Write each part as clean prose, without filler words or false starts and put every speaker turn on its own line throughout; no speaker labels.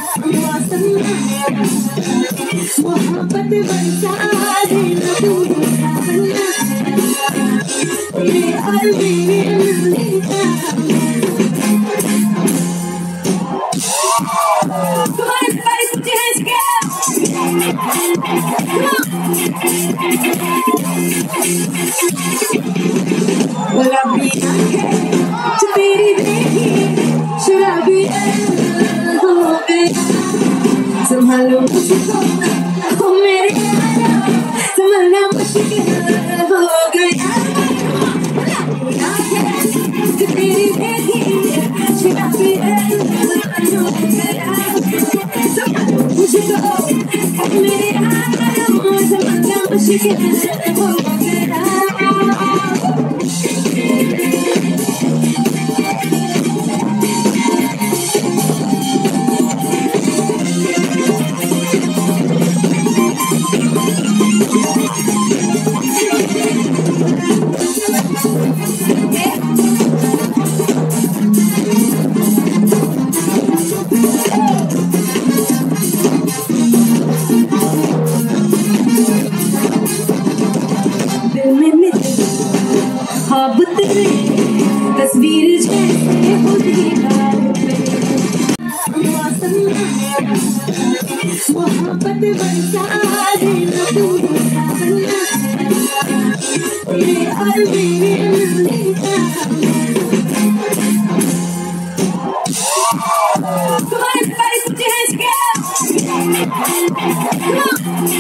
मोहब्बत बरसा देना तू बनना ये और मेरे मिलने का Come on, everybody, put your hands together. Come on. Well, I'll be okay. To तेरी देखी शराबी हो गया संभालो मुझको ओ मेरे यारा संभालना मुश्किल हो गया कि तेरी देखी शराबी हो गया संभालो मुझको ओ मेरे यारा संभालना मुश्किल हो गया तस्वीर जैसे होती मोहब्बत बरसा देना तू बनना ये और मेरे मिलने का Come on, everybody, put your hands together. Come on.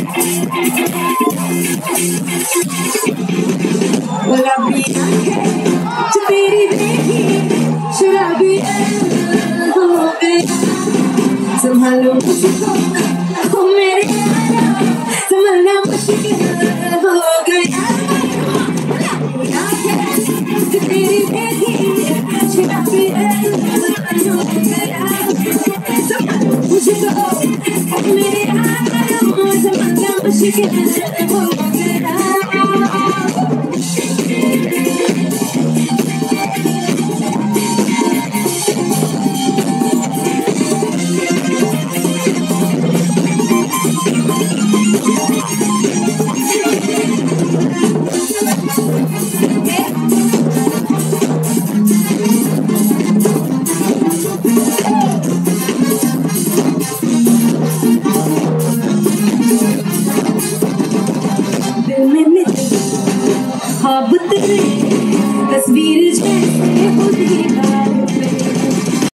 Well, I'll be okay. To तेरी देखी शराबी हो गया संभालो मुझको ओ मेरे यारा संभालना मुश्किल हो गया कि तेरी देखी शराबी हो गया संभालो मुझको ओ मेरे यारा संभालना मुश्किल हो